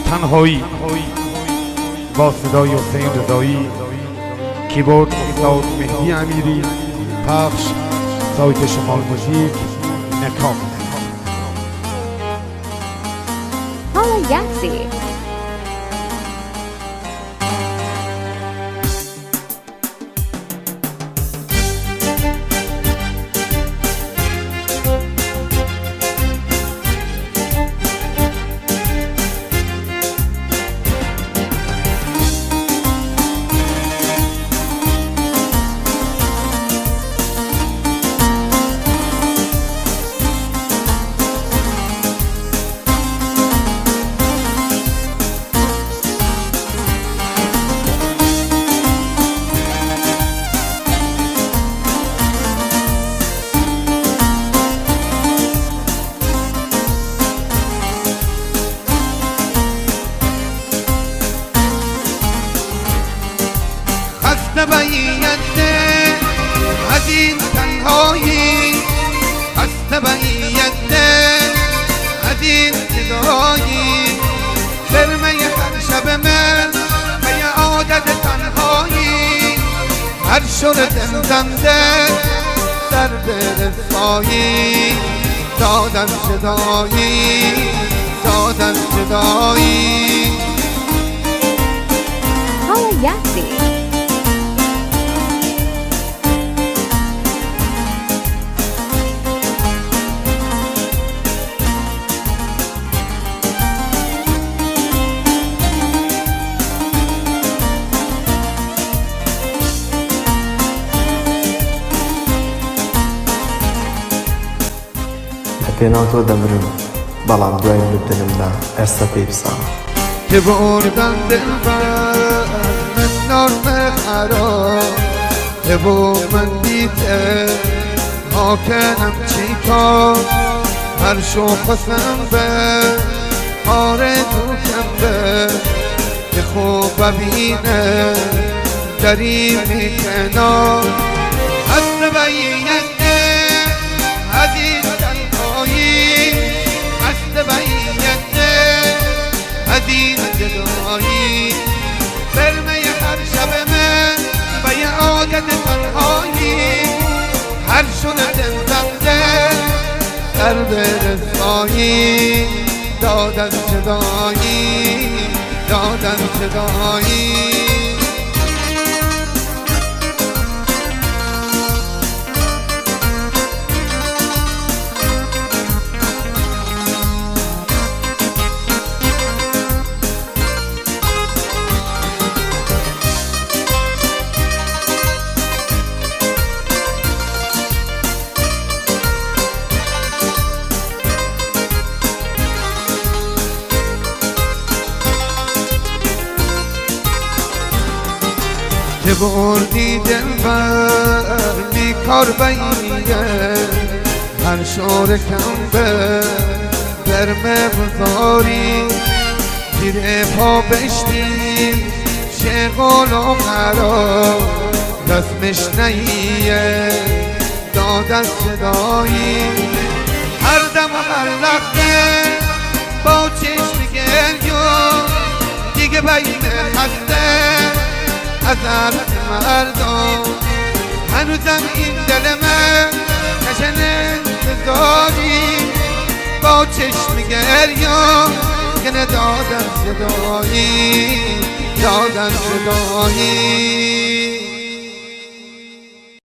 تنهایی با صدای حسین رضایی، کیبورد استاد مهدی امیری، پخش سایت شمال موزیک نکام. حالا یکسی تبعیده از این تنهایی، از تبعیده از این جدایی، سرمه هر شب من به یه عادت تنهایی، هر شرد زنده در برسایی، دادن جدایی، دادن جدایی. حالا یکسی پێناوتۆ دەمرم بەڵام دوای مردنمدا ئێستا پێی بساوە که بردن دلبر من نرم قرار، که با من دیده حاکنم چی کار، هر شوخصم به آرزو کم به که خوب ببینه دریمی کنار، از نبیینده از این تنهایی، از نبیینده از این جدایی، سرمه هر شب من به یه عادت تنهایی، هر شنه زنده در برسایی، دادن جدایی، دادن جدایی. که بردی دلبر بیکار بیه، هر شور کم به درمه بذاری، زیر پا بشتیم شغل و قرار، رسمش نیه دادن صدایی، هر دم و هر لحظه با چشم گریون دیگه بین هسته از حالت مردم، هنوزم این دل من کشن انتظاری، با چشم گریان گنه دادن صدایی، دادن صدایی.